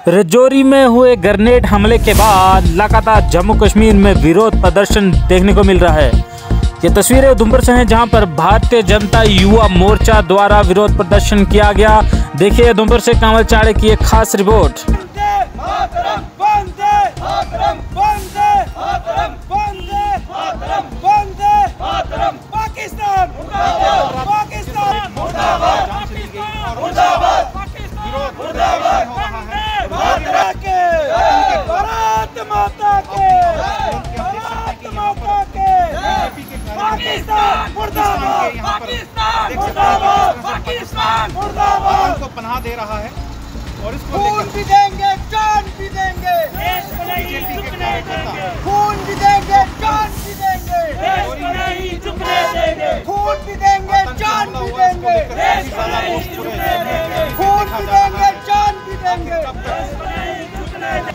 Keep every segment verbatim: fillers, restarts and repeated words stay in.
रजौरी में हुए ग्रेनेड हमले के बाद लगातार जम्मू कश्मीर में विरोध प्रदर्शन देखने को मिल रहा है। ये तस्वीरें उधमपुर से हैं, जहां पर भारतीय जनता युवा मोर्चा द्वारा विरोध प्रदर्शन किया गया। देखिए उधमपुर से कांवल चाड़े की एक खास रिपोर्ट। उनको पनाह दे रहा है और इसको खून भी देंगे, जान भी देंगे, देश को नहीं झुकने देंगे, खून भी देंगे, जान भी देंगे, देश को नहीं झुकने देंगे, खून भी देंगे, जान भी देंगे, देश को नहीं झुकने देंगे, खून भी देंगे, जान भी देंगे। देश को नहीं झुकने देंगे।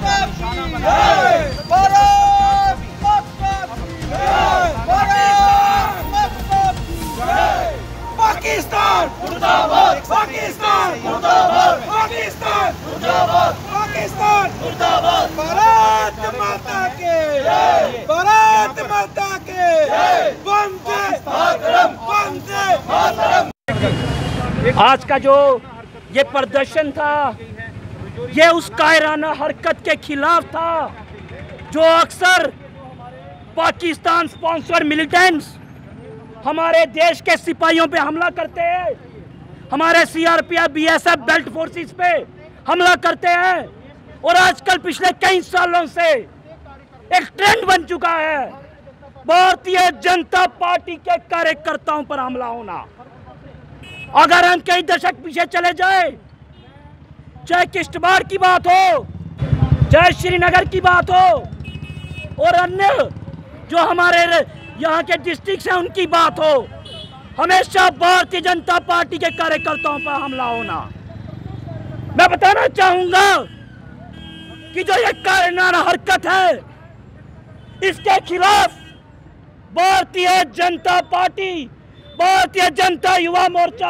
भारत माता की जय, भारत माता की जय। पाकिस्तान मुर्दाबाद, पाकिस्तान मुर्दाबाद, पाकिस्तान मुर्दाबाद, पाकिस्तान मुर्दाबाद। भारत माता के जय, भारत माता के जय, वंदे मातरम, वंदे मातरम। आज का जो ये प्रदर्शन था, ये उस कायराना हरकत के खिलाफ था जो अक्सर पाकिस्तान स्पॉन्सर मिलिटेंट्स हमारे देश के सिपाहियों पे हमला करते हैं, हमारे सीआरपीएफ, बीएसएफ, बेल्ट फोर्सेस पे हमला करते हैं। और आजकल पिछले कई सालों से एक ट्रेंड बन चुका है भारतीय जनता पार्टी के कार्यकर्ताओं पर हमला होना। अगर हम कई दशक पीछे चले जाए, चाहे किश्तवाड़ की बात हो, चाहे श्रीनगर की बात हो, और अन्य जो हमारे यहाँ के डिस्ट्रिक्ट हैं उनकी बात हो, हमेशा भारतीय जनता पार्टी के कार्यकर्ताओं पर हमला होना। मैं बताना चाहूंगा कि जो ये कायराना हरकत है, इसके खिलाफ भारतीय जनता पार्टी, भारतीय जनता युवा मोर्चा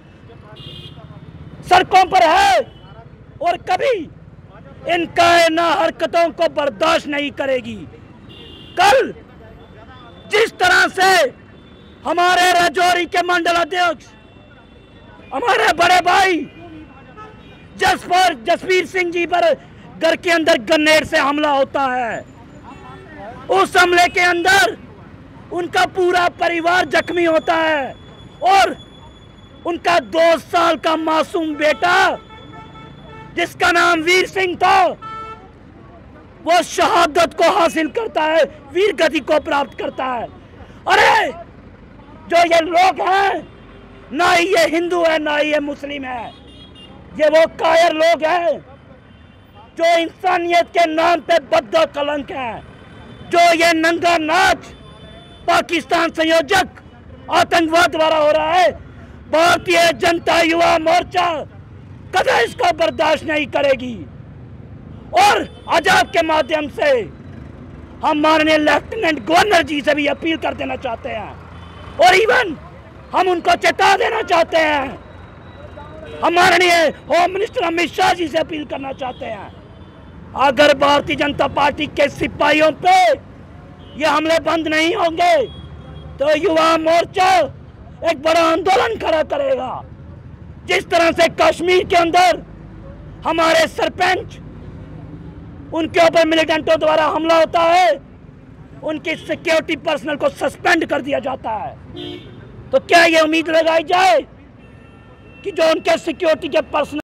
सड़कों पर है और कभी इन कायराना हरकतों को बर्दाश्त नहीं करेगी। कल जिस तरह से हमारे रजौरी के मंडल अध्यक्ष, हमारे बड़े भाई जसपर जसवीर सिंह जी पर घर के अंदर ग्रेनेड से हमला होता है, उस हमले के अंदर उनका पूरा परिवार जख्मी होता है और उनका दो साल का मासूम बेटा जिसका नाम वीर सिंह था, वो शहादत को हासिल करता है, वीर गति को प्राप्त करता है। अरे जो ये लोग हैं, ना ही ये हिंदू है ना ही ये मुस्लिम है, ये वो कायर लोग हैं जो इंसानियत के नाम पे बद्दा कलंक है, जो ये नंगा नाच पाकिस्तान संयोजक आतंकवाद द्वारा हो रहा है। भारतीय जनता युवा मोर्चा कभी इसको बर्दाश्त नहीं करेगी। और आजाद के माध्यम से हम माननीय लेफ्टिनेंट गवर्नर जी से भी अपील कर देना चाहते हैं, और इवन हम उनको चेता देना चाहते हैं, हम माननीय होम मिनिस्टर अमित शाह जी से अपील करना चाहते हैं, अगर भारतीय जनता पार्टी के सिपाहियों पे ये हमले बंद नहीं होंगे तो युवा मोर्चा एक बड़ा आंदोलन खड़ा करेगा। जिस तरह से कश्मीर के अंदर हमारे सरपंच, उनके ऊपर मिलिटेंटों द्वारा हमला होता है, उनकी सिक्योरिटी पर्सनल को सस्पेंड कर दिया जाता है, तो क्या ये उम्मीद लगाई जाए कि जो उनके सिक्योरिटी के पर्सनल